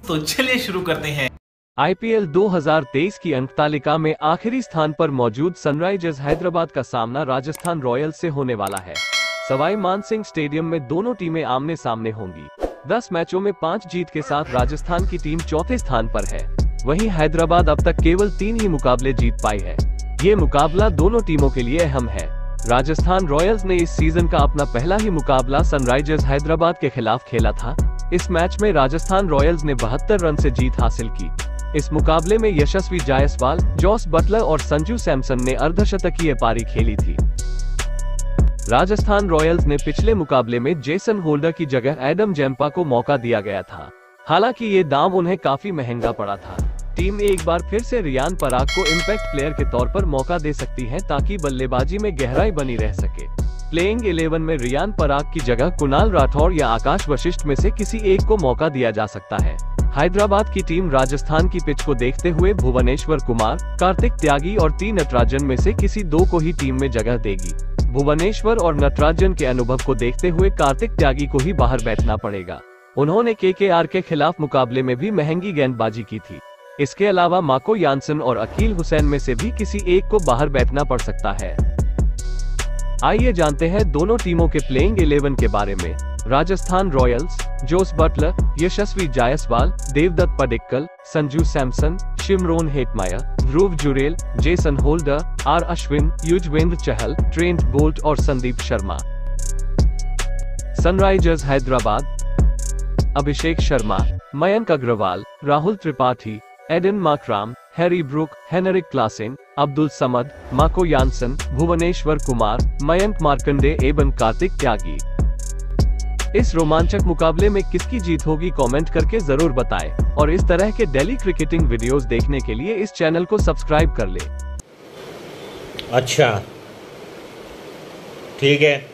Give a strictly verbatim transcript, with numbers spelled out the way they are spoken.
तो चलिए शुरू करते हैं। आईपीएल दो हज़ार तेईस की अंक तालिका में आखिरी स्थान पर मौजूद सनराइजर्स हैदराबाद का सामना राजस्थान रॉयल्स से होने वाला है। सवाई मानसिंह स्टेडियम में दोनों टीमें आमने सामने होंगी। दस मैचों में पाँच जीत के साथ राजस्थान की टीम चौथे स्थान पर है। वहीं हैदराबाद अब तक केवल तीन ही मुकाबले जीत पाई है। ये मुकाबला दोनों टीमों के लिए अहम है। राजस्थान रॉयल्स ने इस सीजन का अपना पहला ही मुकाबला सनराइजर्स हैदराबाद के खिलाफ खेला था। इस मैच में राजस्थान रॉयल्स ने बहत्तर रन से जीत हासिल की। इस मुकाबले में यशस्वी जायसवाल, जॉस बटलर और संजू सैमसन ने अर्धशतकीय पारी खेली थी। राजस्थान रॉयल्स ने पिछले मुकाबले में जेसन होल्डर की जगह एडम जैम्पा को मौका दिया गया था। हालांकि ये दाम उन्हें काफी महंगा पड़ा था। टीम एक बार फिर से रियान पराग को इम्पैक्ट प्लेयर के तौर पर मौका दे सकती है ताकि बल्लेबाजी में गहराई बनी रह सके। प्लेइंग इलेवन में रियान पराग की जगह कुणाल राठौर या आकाश वशिष्ठ में से किसी एक को मौका दिया जा सकता है। हैदराबाद की टीम राजस्थान की पिच को देखते हुए भुवनेश्वर कुमार, कार्तिक त्यागी और टी नटराजन में से किसी दो को ही टीम में जगह देगी। भुवनेश्वर और नटराजन के अनुभव को देखते हुए कार्तिक त्यागी को ही बाहर बैठना पड़ेगा। उन्होंने केकेआर के खिलाफ मुकाबले में भी महंगी गेंदबाजी की थी। इसके अलावा माको यानसन और अकील हुसैन में से भी किसी एक को बाहर बैठना पड़ सकता है। आइए जानते हैं दोनों टीमों के प्लेइंग इलेवन के बारे में। Rajasthan Royals, Jos Buttler, Yashasvi Jaiswal, Devdutt Padikkal, Sanju Samson, Shimron Hetmyer, Dhruv Jurel, Jason Holder, R Ashwin, Yuzvendra Chahal, Trent Boult और Sandeep Sharma. Sunrisers Hyderabad, Abhishek Sharma, Mayank Agarwal, Rahul Tripathi, Aiden Markram, Harry Brook, Heinrich Klaasen, Abdul Samad, Marco Jansen, Bhuvneshwar Kumar, Mayank Markande एवं कार्तिक त्यागी। इस रोमांचक मुकाबले में किसकी जीत होगी कमेंट करके जरूर बताएं और इस तरह के डेली क्रिकेटिंग वीडियोस देखने के लिए इस चैनल को सब्सक्राइब कर लें। अच्छा, ठीक है।